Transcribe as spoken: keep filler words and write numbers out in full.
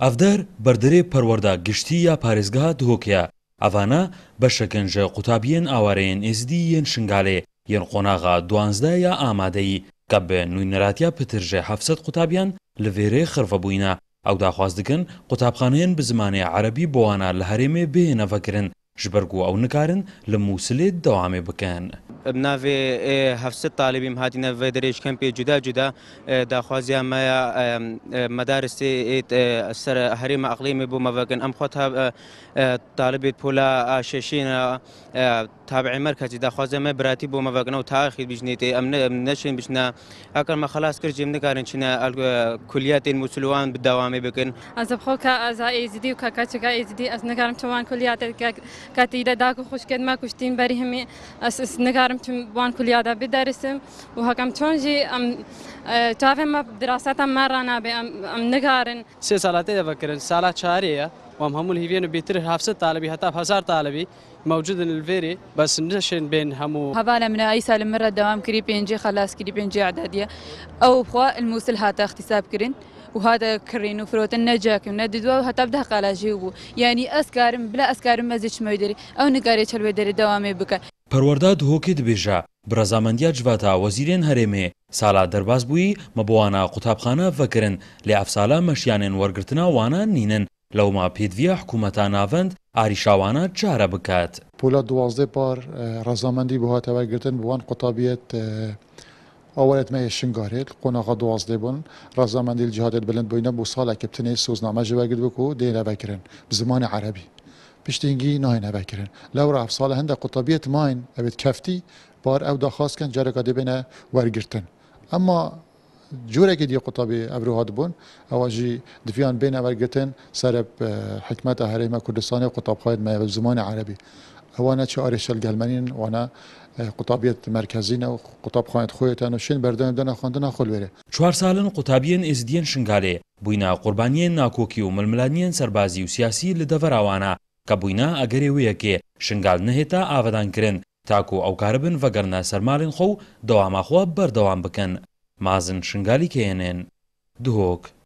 ئەفدەر بەردەرێ پەروەردە گشتی یا پارێزگا دهۆکەیە ئەڤانە بەشەکەن ژە قوتابیەن ئاوارەیەن ئێزدی یەن شنگالێ یەن قۆناغا دوانزدە یا ئامادەیی کە بە نوێنەراتیا پترژێ حەفسەد قوتابیان لەڤێرێ خڕڤە بووینە ئەو داخواز دکن قوتابخانەیەن بزمانێ عەرەبی بۆوانە لە هەرێمێ بێنەڤەکردن ژبەرگو ئەو نکارن لە مووسلێت دەوامێ بکەن. بناوی هفت طالبیم هاتینا و درش کمپی جدا جدا داخوازی ما مدارس سر هریم اقلیمی بو مواقع ام خودها طالبیت پولا ششین تابع مرکزی داخوازی ما براتی بو مواقع و تاخیر بجنیت ام نشین بجنا اگر ما خلاص کرد نکارن چنا کلیات المسلوان بدوامه بکن. از بخو که از ایزدی و کاکچه که ایزدی از نکارم توان کلیات کاتیدا داکو خوش کد ما کشتیم بری همی از نکارم وان كليادا بدرسم وهكم تونجي ام تافهم ما دراساتم مرة نابي ام ام نقارن سه سالات افكر سالات شهريه وهم هم الهيفين بيتر هفت طالبي حتى هزار طالبي موجود الفيري بس نشن بين همو هباله من اي سال مره دوام كري بينجي خلاص كري بينجي اعداديه او بخوا الموسل هاتا اختصاب كرين وهذا كرين وفروت النجاك ونددوا هتبدا قلاجيبو يعني اسكارم بلا اسكارم مزيج ميدري او نقاري تشلوي دري دوامي بك پەروەردە دهۆکێ دبێژە برەزامەندیا جواتە وەزیرێن هەرێمێ ساڵا دەرباز بووی مەبوانە قوتابخانە ڤەکردن لێ ئەفسالا مەشیانێن وەرگرتنا وانە نینن لەوما پێدڤە حکوومەتە ناڤەند ئاریشاوانە چارە بکات. پۆلا دوازدە پار ڕەزامەندی بۆ هاتە وەرگرتن بوان قوتابیەت ئەوەت مە شنگارێت قۆناغا دوازدە بوون ڕەزامەندی جهادێت بلند بووینە بۆ ساڵێکی بتنێ سۆزنامە ژەوەرگرت بکو دێنە وەکردن بزمانی عەرەبی. پشتینگی ناین هبکرن لورا افسال هند قطبیت ماین ابد کفتی بار او داخواست کن جرقه دبینه ورگرتن اما جوره که دی قطبی ابروهاد بون اواجی دفیان بین ورگرتن سرب حکمت هریم کردستان قطب خواهد ما زمان عربی اوانا چه آرشل گلمنین وانا قطابیت مرکزین و قطب خواهد خویتن و شین بردن دن خواندن خل بره. چهار سالن قطابیان ازدیان شنگاله بوینا قربانیان ناکوکی و ململانیان سربازی و سیاسی لدوراوانا کەبووینە ئەگەرێ وەیەکێ شنگال نەهێتا ئاوەدانکردن تاکو ئەو کارە بن ڤەگەرنە سەرماڵین خۆ و دەواماخوا بەردەوام بکەن مازن شنگالی کێنێن دهۆک